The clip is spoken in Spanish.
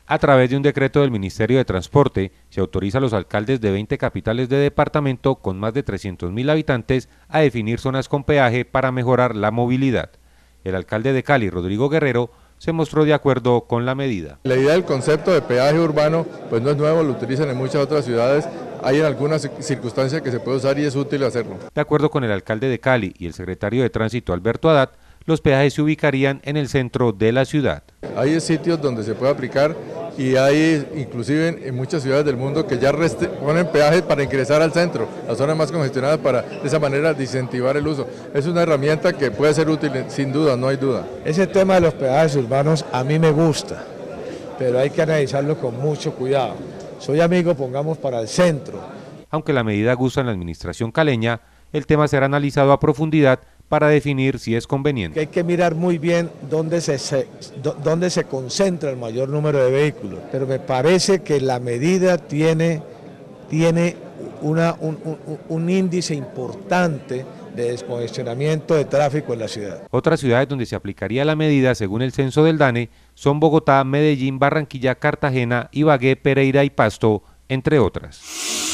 A través de un decreto del Ministerio de Transporte, se autoriza a los alcaldes de 20 capitales de departamento con más de 300.000 habitantes a definir zonas con peaje para mejorar la movilidad. El alcalde de Cali, Rodrigo Guerrero, se mostró de acuerdo con la medida. La idea del concepto de peaje urbano pues no es nuevo, lo utilizan en muchas otras ciudades, hay en algunas circunstancias que se puede usar y es útil hacerlo. De acuerdo con el alcalde de Cali y el secretario de Tránsito Alberto Haddad, los peajes se ubicarían en el centro de la ciudad. Hay sitios donde se puede aplicar y hay inclusive en muchas ciudades del mundo que ya ponen peajes para ingresar al centro, las zonas más congestionadas, para de esa manera desincentivar el uso. Es una herramienta que puede ser útil sin duda, no hay duda. Ese tema de los peajes urbanos a mí me gusta, pero hay que analizarlo con mucho cuidado. Soy amigo, pongamos para el centro. Aunque la medida gusta en la administración caleña, el tema será analizado a profundidad para definir si es conveniente. Hay que mirar muy bien dónde se concentra el mayor número de vehículos, pero me parece que la medida tiene un índice importante de descongestionamiento de tráfico en la ciudad. Otras ciudades donde se aplicaría la medida, según el censo del DANE, son Bogotá, Medellín, Barranquilla, Cartagena, Ibagué, Pereira y Pasto, entre otras.